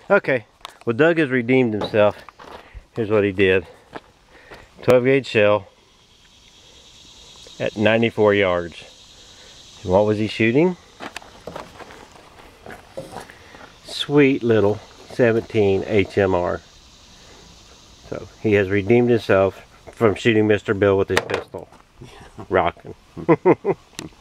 Okay, well Doug has redeemed himself. Here's what he did. 12 gauge shell at 94 yards. And what was he shooting? Sweet little 17 HMR. So he has redeemed himself from shooting Mr. Bill with his pistol. Rocking.